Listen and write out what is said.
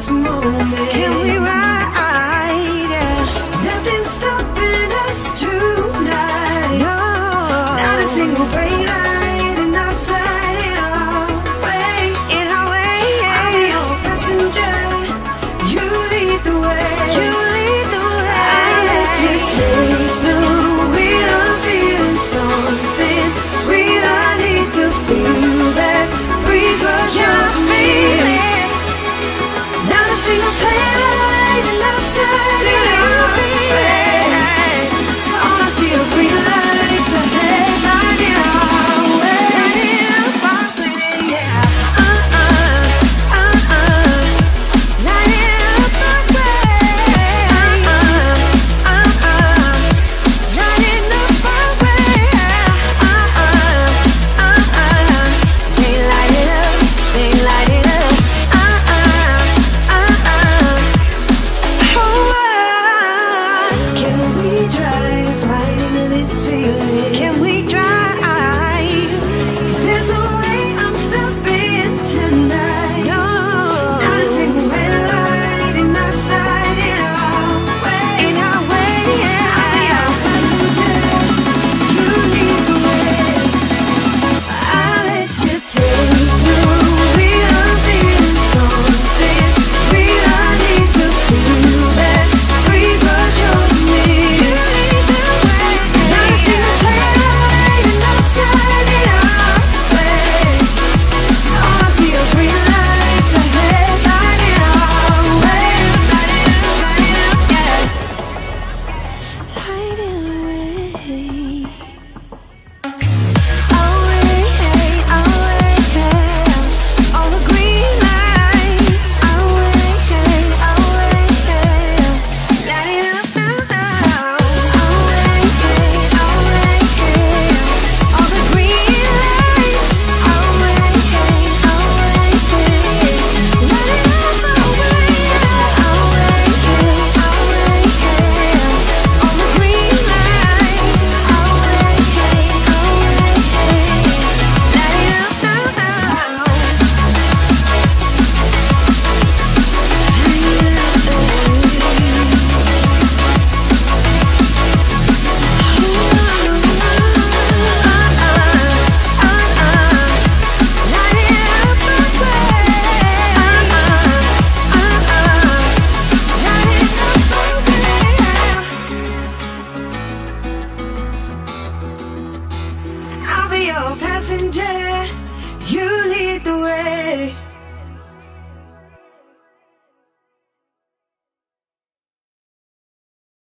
this moment. Can we ride? Yeah. Nothing's stopping us tonight. No, not a single brake light in our sight. In our way, in our way. I'll be your passenger. You lead the way. You lead the way. I'll let you take the wheel. I'm feeling something real. I need to feel that breeze rush your feeling. Not a single taillight in outside. Do you feel it? All I see are green lights ahead. Lighting our way. Lighting our way, yeah. Lighting up our way. Lighting up our way. They light it up. They light it up. Can we drive right into this feeling? Can we drive? 'Cause there's a way I'm stepping tonight. No, not a single red light in our sight. In our way, in our way, yeah. I'll be your passenger. You lead the way. I'll let you take the wheel. I'm feeling something real. I need to feel that breeze rush over me. You lead the way. Not a single taillight in outside. In our way, all I see are green lights ahead. Lighting our way. Lighting up, yeah. Lighting away.